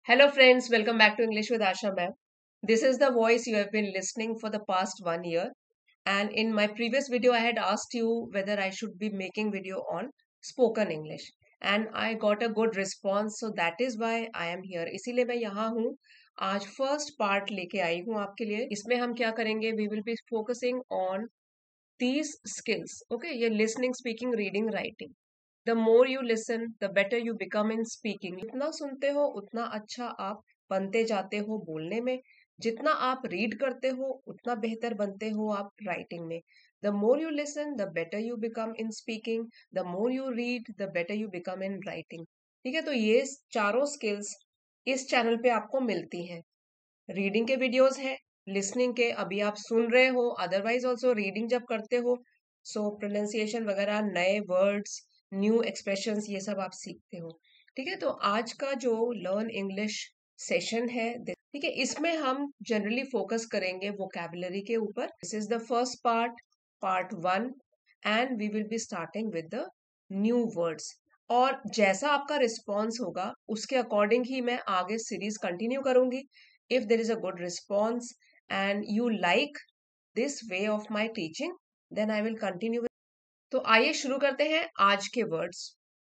Hello, friends. Welcome back to English with Asha ma'am. This is the voice you have been listening for the past 1 year. And in my previous video, I had asked you whether I should be making video on spoken English. And I got a good response. So that is why I am here. इसीलिए मैं यहाँ हूँ. आज first part लेके आई हूँ आपके लिए. इसमें हम क्या करेंगे? We will be focusing on these skills. Okay, ये listening, speaking, reading, writing. The more you listen, the better you become in speaking. जितना सुनते हो उतना अच्छा आप बनते जाते हो बोलने में. जितना आप रीड करते हो उतना बेहतर बनते हो आप राइटिंग में. The more you listen, the better you become in speaking. The more you read, the better you become in writing. ठीक है, तो ये चारों स्किल्स इस चैनल पे आपको मिलती हैं. रीडिंग के वीडियोस हैं, लिसनिंग के अभी आप सुन रहे हो, अदरवाइज ऑल्सो रीडिंग जब करते हो सो प्रोनाउंसिएशन वगैरह, नए वर्ड्स, न्यू एक्सप्रेशंस, ये सब आप सीखते हो. ठीक है, तो आज का जो लर्न इंग्लिश सेशन है, ठीक है, इसमें हम जनरली फोकस करेंगे वोकैबुलरी के ऊपर. This is the first part 1, and we will be starting with the new words. और जैसा आपका रिस्पॉन्स होगा उसके अकॉर्डिंग ही मैं आगे सीरीज कंटिन्यू करूंगी. If there is a good response and you like this way of my teaching, then I will continue with. तो आइए शुरू करते हैं आज के वर्ड्स.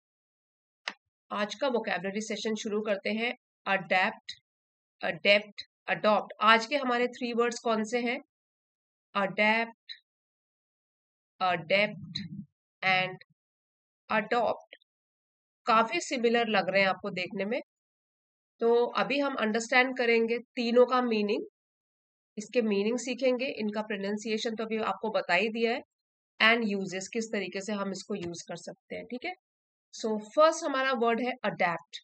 आज का वोकैबुलरी सेशन शुरू करते हैं. Adept, adept, adopt. आज के हमारे 3 वर्ड्स कौन से हैं? Adept, adept and adopt. काफी सिमिलर लग रहे हैं आपको देखने में. तो अभी हम अंडरस्टैंड करेंगे तीनों का मीनिंग. इसके मीनिंग सीखेंगे, इनका प्रोनाउंसिएशन तो अभी आपको बता ही दिया है, एंड यूजेस किस तरीके से हम इसको यूज कर सकते हैं. ठीक है, सो फर्स्ट हमारा वर्ड है अडेप्ट.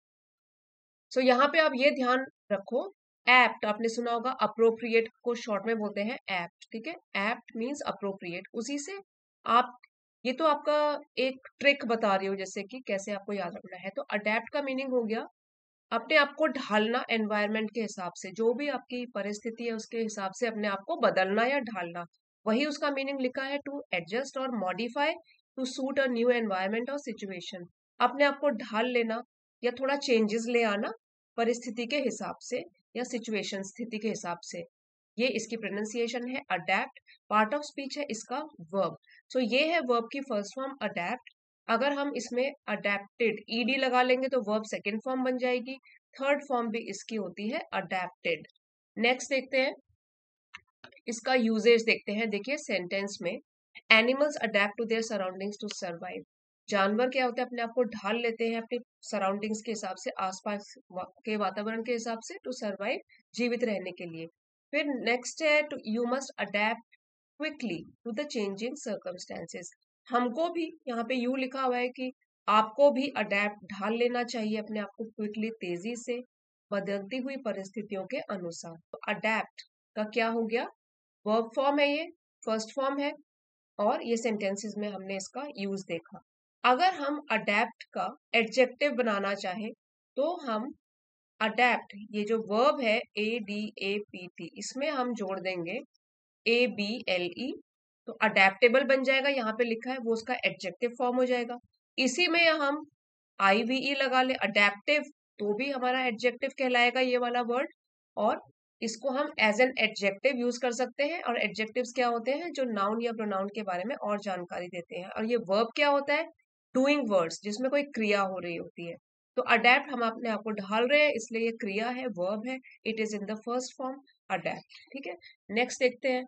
सो यहाँ पे आप ये ध्यान रखो, एप्ट आपने सुना होगा, अप्रोप्रिएट को शॉर्ट में बोलते हैं एप्ट. ठीक है, एप्ट मीन्स अप्रोप्रिएट. उसी से आप, ये तो आपका एक ट्रिक बता रही हो जैसे कि कैसे आपको याद रखना है. तो अडेप्ट का मीनिंग हो गया अपने आप को ढालना, एनवायरनमेंट के हिसाब से, जो भी आपकी परिस्थिति है उसके हिसाब से अपने आप को बदलना या ढालना. वही उसका मीनिंग लिखा है, टू एडजस्ट और modify to suit a new environment और सिचुएशन. अपने आप को ढाल लेना या थोड़ा चेंजेस ले आना परिस्थिति के हिसाब से या सिचुएशन, स्थिति के हिसाब से. ये इसकी प्रोनाउंसिएशन है अडेप्ट. पार्ट ऑफ स्पीच है इसका वर्ब. सो ये है वर्ब की फर्स्ट फॉर्म अडेप्ट. अगर हम इसमें अडेप्टेड ईडी लगा लेंगे तो वर्ब सेकेंड फॉर्म बन जाएगी. थर्ड फॉर्म भी इसकी होती है अडेप्टेड. नेक्स्ट देखते हैं इसका यूजेज देखते हैं. देखिए सेंटेंस में, animals adept to their surroundings to survive. जानवर क्या होते हैं, अपने आप को ढाल लेते हैं अपने सराउंडिंग्स के हिसाब से, आसपास के वातावरण के हिसाब से, टू सर्वाइव, जीवित रहने के लिए. फिर नेक्स्ट है to you must adept quickly to the changing circumstances. हमको भी यहाँ पे यू लिखा हुआ है कि आपको भी अडेप्ट, ढाल लेना चाहिए अपने आप को क्विकली, तेजी से बदलती हुई परिस्थितियों के अनुसार. तो अडेप्ट का क्या हो गया, वर्ब फॉर्म है, ये फर्स्ट फॉर्म है, और ये सेंटेंसेस में हमने इसका यूज देखा. अगर हम अडेप्ट का एडजेक्टिव बनाना चाहें तो हम अडेप्ट, ये जो वर्ब है ADAPT, इसमें हम जोड़ देंगे ABLE, तो अडेप्टेबल बन जाएगा. यहाँ पे लिखा है वो उसका एडजेक्टिव फॉर्म हो जाएगा. इसी में हम IVE लगा ले अडेप्टिव, तो भी हमारा एडजेक्टिव कहलाएगा ये वाला वर्ड. और इसको हम एज एन एडजेक्टिव यूज कर सकते हैं. और एडजेक्टिव्स क्या होते हैं, जो नाउन या प्रोनाउन के बारे में और जानकारी देते हैं. और ये वर्ब क्या होता है, डूइंग वर्ड्स, जिसमें कोई क्रिया हो रही होती है. तो अडेप्ट, हम अपने आप को ढाल रहे हैं, इसलिए ये क्रिया है, वर्ब है, it is in the first form adept. ठीक है, नेक्स्ट देखते हैं.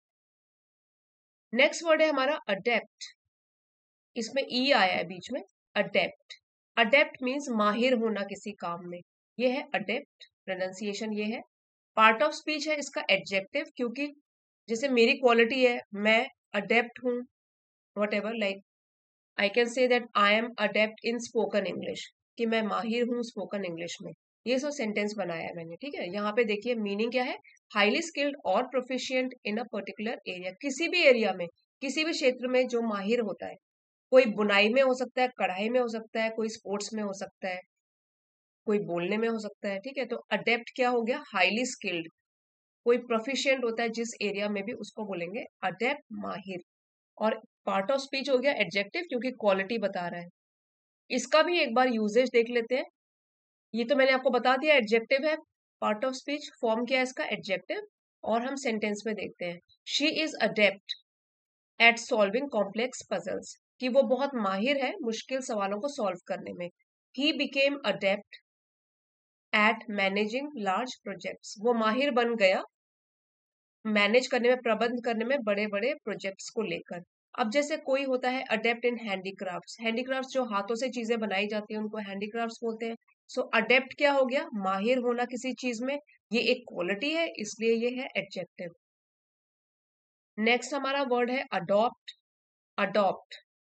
नेक्स्ट वर्ड है हमारा अडेप्ट. इसमें ई आया है बीच में, अडेप्ट. अडेप्ट मीन्स माहिर होना किसी काम में, ये है अडेप्ट. प्रोनाउंसिएशन ये है. पार्ट ऑफ स्पीच है इसका एडजेक्टिव, क्योंकि जैसे मेरी क्वालिटी है, मैं अडेप्ट हूँ, whatever, like I can say that I am adept in spoken English, कि मैं माहिर हूँ स्पोकन इंग्लिश में. ये सब सेंटेंस बनाया है मैंने. ठीक है, यहाँ पे देखिए मीनिंग क्या है, हाईली स्किल्ड और proficient in a particular area. किसी भी एरिया में, किसी भी क्षेत्र में जो माहिर होता है, कोई बुनाई में हो सकता है, कढ़ाई में हो सकता है, कोई स्पोर्ट्स में हो सकता है, कोई बोलने में हो सकता है. ठीक है, तो अडेप्ट क्या हो गया, हाईली स्किल्ड. कोई प्रोफिशिएंट होता है जिस एरिया में भी, उसको बोलेंगे अडेप्ट, माहिर. और पार्ट ऑफ स्पीच हो गया एडजेक्टिव, क्योंकि क्वालिटी बता रहा है. इसका भी एक बार यूजेज देख लेते हैं. ये तो मैंने आपको बता दिया, एडजेक्टिव है, पार्ट ऑफ स्पीच, फॉर्म क्या है इसका, एडजेक्टिव। और हम सेंटेंस में देखते हैं, she is adept at solving complex puzzles, कि वो बहुत माहिर है मुश्किल सवालों को सॉल्व करने में। He became adept at managing large projects, वो माहिर बन गया मैनेज करने में, प्रबंध करने में बड़े बड़े प्रोजेक्ट्स को लेकर। अब जैसे कोई होता है अडेप्ट इन हैंडीक्राफ्ट्स, हैंडीक्राफ्ट्स जो हाथों से चीजें बनाई जाती हैं उनको हैंडीक्राफ्ट्स बोलते हैं। सो अडेप्ट क्या हो गया, माहिर होना किसी चीज में, ये एक क्वालिटी है, इसलिए ये है एडजेक्टिव। नेक्स्ट हमारा वर्ड है अडॉप्ट। अडॉप्ट,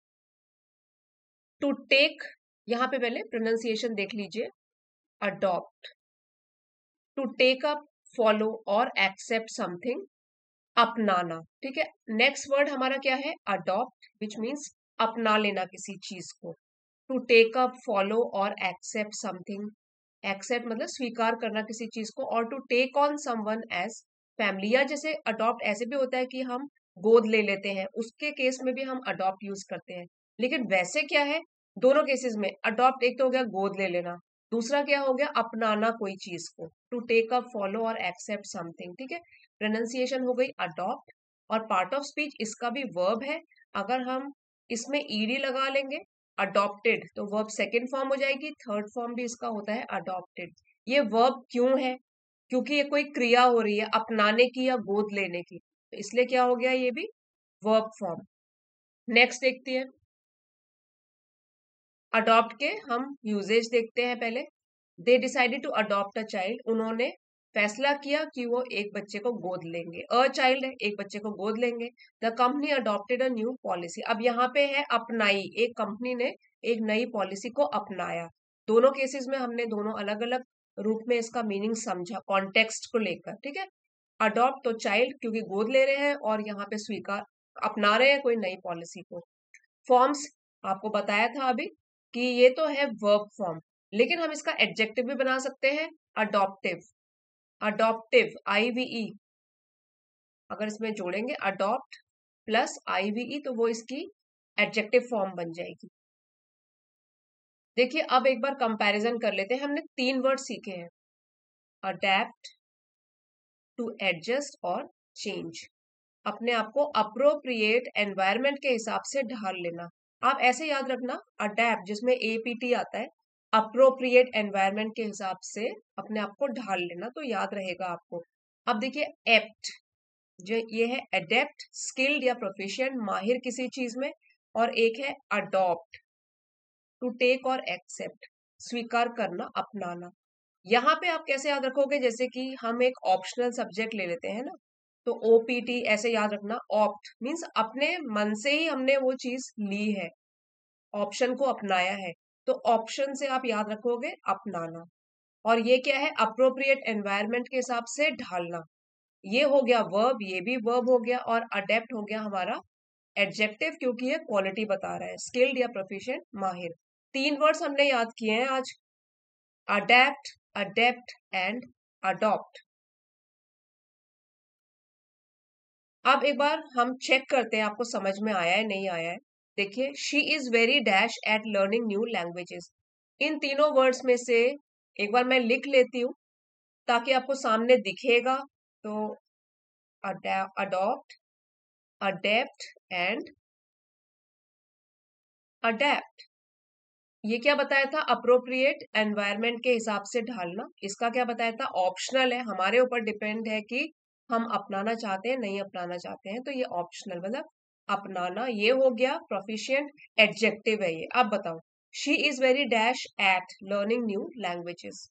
टू टेक, यहां पे पहले प्रोनाउंसिएशन देख लीजिए, adopt, to take up, follow और एक्सेप्ट समथिंग, अपनाना, ठीक है। नेक्स्ट वर्ड हमारा क्या है, अडॉप्ट, विच मीन्स अपना लेना किसी चीज को। टू टेक अप, फॉलो और एक्सेप्ट समथिंग, एक्सेप्ट मतलब स्वीकार करना किसी चीज को, और to take on someone as family, या जैसे अडॉप्ट ऐसे भी होता है कि हम गोद ले लेते हैं, उसके केस में भी हम अडॉप्ट यूज करते हैं। लेकिन वैसे क्या है, दोनों केसेस में अडॉप्ट, एक तो हो गया गोद ले लेना, दूसरा क्या हो गया, अपनाना कोई चीज को, टू टेक अप, फॉलो और एक्सेप्ट समथिंग, ठीक है। प्रोनाउंसिएशन हो गई अडॉप्ट। और पार्ट ऑफ स्पीच इसका भी वर्ब है, अगर हम इसमें ईडी लगा लेंगे, अडॉप्टेड, तो वर्ब सेकेंड फॉर्म हो जाएगी, थर्ड फॉर्म भी इसका होता है अडॉप्टेड। ये वर्ब क्यों है, क्योंकि ये कोई क्रिया हो रही है अपनाने की या गोद लेने की, तो इसलिए क्या हो गया, ये भी वर्ब फॉर्म। नेक्स्ट देखते हैं, अडॉप्ट के हम यूजेज देखते हैं पहले। They decided to adopt a child, उन्होंने फैसला किया कि वो एक बच्चे को गोद लेंगे, अ चाइल्ड है, एक बच्चे को गोद लेंगे। The company adopted a new policy, अब यहाँ पे है अपनाई, एक कंपनी ने एक नई पॉलिसी को अपनाया। दोनों केसेस में हमने दोनों अलग अलग रूप में इसका मीनिंग समझा कॉन्टेक्स्ट को लेकर, ठीक है। अडॉप्ट तो चाइल्ड क्योंकि गोद ले रहे हैं, और यहाँ पे स्वीकार, अपना रहे हैं कोई नई पॉलिसी को। फॉर्म्स आपको बताया था अभी कि ये तो है वर्ब फॉर्म, लेकिन हम इसका एडजेक्टिव भी बना सकते हैं, अडॉप्टिव। अडॉप्टिव, आईवीई, अगर इसमें जोड़ेंगे अडॉप्ट प्लस आईवीई तो वो इसकी एडजेक्टिव फॉर्म बन जाएगी। देखिए अब एक बार कंपैरिजन कर लेते हैं, हमने 3 वर्ड सीखे हैं, अडेप्ट, टू एडजस्ट और चेंज। अपने आप को अप्रोप्रिएट एनवायरनमेंट के हिसाब से ढाल लेना। आप ऐसे याद रखना, अडेप्ट जिसमें एपीटी आता है, अप्रोप्रिएट एनवायरनमेंट के हिसाब से अपने आप को ढाल लेना, तो याद रहेगा आपको। अब देखिए एप्ट, जो ये है अडेप्ट, स्किल्ड या प्रोफिशिएंट, माहिर किसी चीज में, और एक है अडॉप्ट, टू टेक और एक्सेप्ट, स्वीकार करना, अपनाना। यहाँ पे आप कैसे याद रखोगे, जैसे कि हम एक ऑप्शनल सब्जेक्ट ले लेते हैं ना, तो ओपीटी ऐसे याद रखना, ऑप्ट मीन्स अपने मन से ही हमने वो चीज ली है, ऑप्शन को अपनाया है, तो ऑप्शन से आप याद रखोगे अपनाना। और ये क्या है, अप्रोप्रिएट एनवायरनमेंट के हिसाब से ढालना, ये हो गया वर्ब, ये भी वर्ब हो गया, और अडेप्ट हो गया हमारा एडजेक्टिव, क्योंकि ये क्वालिटी बता रहा है, स्किल्ड या प्रोफिशिएंट, माहिर। 3 वर्ड्स हमने याद किए हैं आज, अडेप्ट, अडेप्ट एंड अडॉप्ट। अब एक बार हम चेक करते हैं आपको समझ में आया है नहीं आया है। देखिए, she is very dash at learning new languages, इन तीनों वर्ड्स में से एक बार मैं लिख लेती हूँ ताकि आपको सामने दिखेगा। तो अडॉप्ट, अडेप्ट एंड अडेप्ट, ये क्या बताया था, अप्रोप्रिएट एनवायरनमेंट के हिसाब से ढालना। इसका क्या बताया था, ऑप्शनल है, हमारे ऊपर डिपेंड है कि हम अपनाना चाहते हैं नहीं अपनाना चाहते हैं, तो ये ऑप्शनल मतलब अपनाना। ये हो गया प्रोफिशिएंट, एडजेक्टिव है ये। अब बताओ, she is very dash at learning new languages,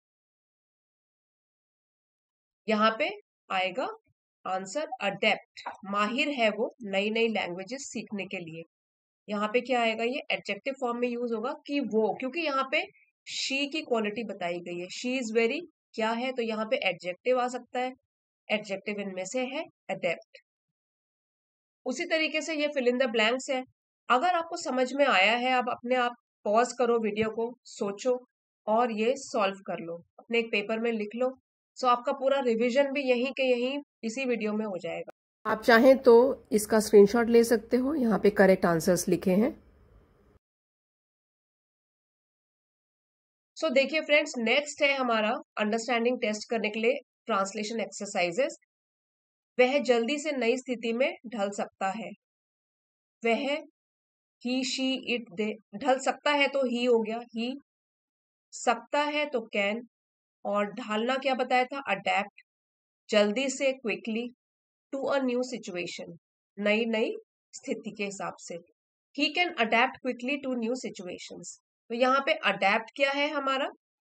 यहाँ पे आएगा आंसर अडेप्ट, माहिर है वो नई नई लैंग्वेजेस सीखने के लिए। यहाँ पे क्या आएगा, ये एडजेक्टिव फॉर्म में यूज होगा कि वो, क्योंकि यहाँ पे शी की क्वालिटी बताई गई है, शी इज वेरी क्या है, तो यहाँ पे एडजेक्टिव आ सकता है, एडजेक्टिव इनमें से है अडेप्ट। उसी तरीके से ये फिल इन द ब्लैंक्स है। अगर आपको समझ में आया है, अब अपने आप पॉज करो वीडियो को, सोचो और ये सॉल्व कर लो, अपने एक पेपर में लिख लो। सो आपका पूरा रिवीजन भी यहीं के यहीं इसी वीडियो में हो जाएगा। आप चाहें तो इसका स्क्रीनशॉट ले सकते हो, यहाँ पे करेक्ट आंसर्स लिखे हैं। सो देखिए फ्रेंड्स, नेक्स्ट है हमारा अंडरस्टैंडिंग टेस्ट करने के लिए ट्रांसलेशन एक्सरसाइजेस। वह जल्दी से नई स्थिति में ढल सकता है। वह, ही, शी, इट, दे। ढल सकता है तो ही हो गया, ही। सकता है तो कैन। और ढालना क्या बताया था, अडेप्ट। जल्दी से, quickly. To a new situation, नई नई स्थिति के हिसाब से। He can adept quickly to new situations. तो यहाँ पे अडेप्ट क्या है हमारा,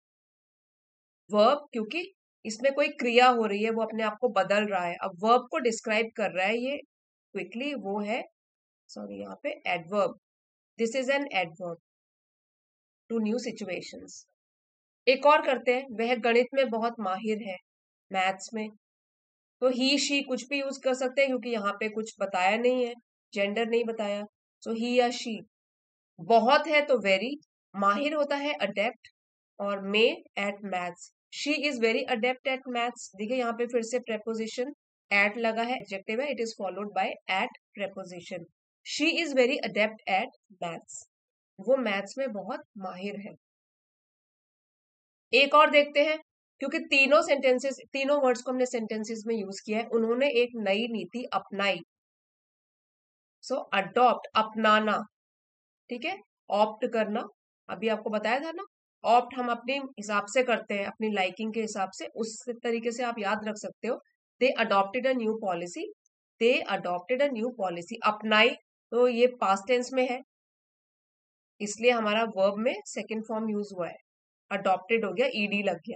वर्ब, क्योंकि इसमें कोई क्रिया हो रही है, वो अपने आप को बदल रहा है। अब वर्ब को डिस्क्राइब कर रहा है ये क्विकली, वो है, सॉरी यहाँ पे adverb. This is an adverb to new situations. एक और करते हैं, वह गणित में बहुत माहिर है, मैथ्स में। तो ही, शी कुछ भी यूज कर सकते हैं क्योंकि यहाँ पे कुछ बताया नहीं है, जेंडर नहीं बताया। सो ही या शी। बहुत है तो वेरी। माहिर होता है अडेप्ट, और मे at maths. She is very adept at maths. देखिए यहाँ पे फिर से प्रेपोजिशन एट लगा है, एडजेक्टिव है, it is followed by at preposition. She is very adept at maths. वो मैथ्स में बहुत माहिर है। एक और देखते हैं, क्योंकि तीनों सेंटेंसेस, तीनों वर्ड्स को हमने सेंटेंसेस में यूज किया है। उन्होंने एक नई नीति अपनाई। सो अडॉप्ट, अपनाना, ठीक है। ऑप्ट करना, अभी आपको बताया था ना। ऑप्ट हम अपने हिसाब से करते हैं, अपनी लाइकिंग के हिसाब से, उस तरीके से आप याद रख सकते हो। They adopted a new policy. They adopted a new policy. अपनाई, तो ये पास्ट टेंस में है, इसलिए हमारा वर्ब में सेकेंड फॉर्म यूज हुआ है। अडॉप्टेड हो गया, ईडी लग गया।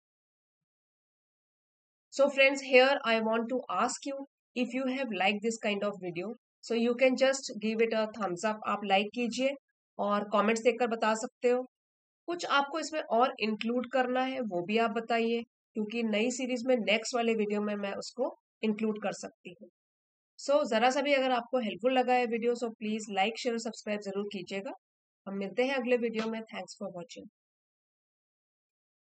So friends, here I want to ask you, if you have liked this kind of video, so you can just give it a thumbs up. आप like कीजिए और comments देखकर बता सकते हो। कुछ आपको इसमें और इंक्लूड करना है वो भी आप बताइए, क्योंकि नई सीरीज में नेक्स्ट वाले वीडियो में मैं उसको इंक्लूड कर सकती हूँ। सो जरा सा भी अगर आपको हेल्पफुल लगा है video, so please like, share, subscribe जरूर कीजिएगा। हम मिलते हैं अगले वीडियो में। Thanks for watching.